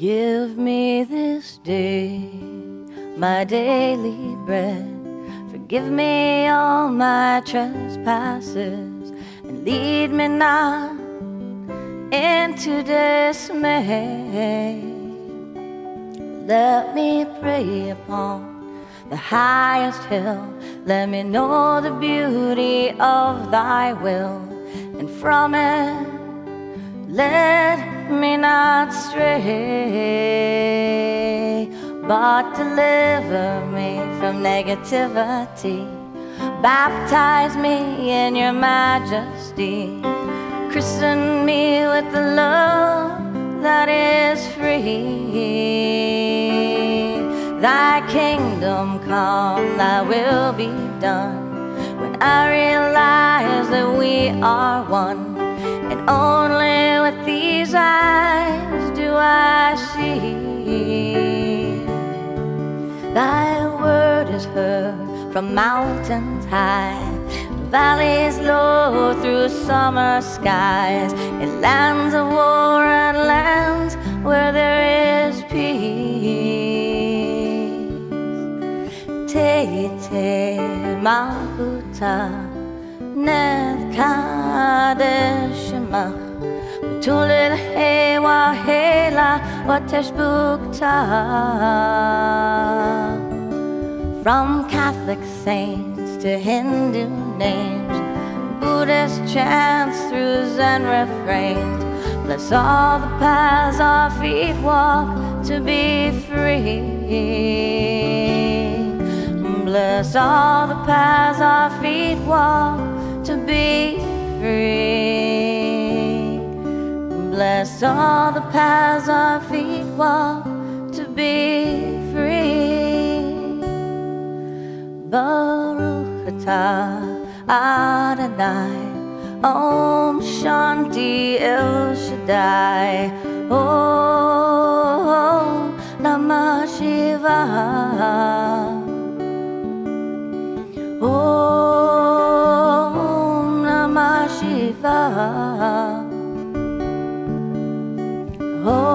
Give me this day my daily bread. Forgive me all my trespasses, and lead me not into dismay. Let me pray upon the highest hill. Let me know the beauty of thy will, and from it let me not stray, but deliver me from negativity. Baptize me in your majesty. Christen me with the love that is free. Thy kingdom come, thy will be done. When I realize that we are one, and only with these eyes do I see. Thy word is heard from mountains high, valleys low, through summer skies, in lands of war and lands where there is peace. Te te mahuta neth kadeshimach Tulil hewa hela watesh bukta. From Catholic saints to Hindu names, Buddhist chants through Zen refrains, bless all the paths our feet walk to be free. Bless all the paths our feet walk to be free. Bless all the paths our feet walk to be free. Baruch atah Adonai, Om Shanti El Shaddai, Om Namah Shivaya, Om Namah Shivaya.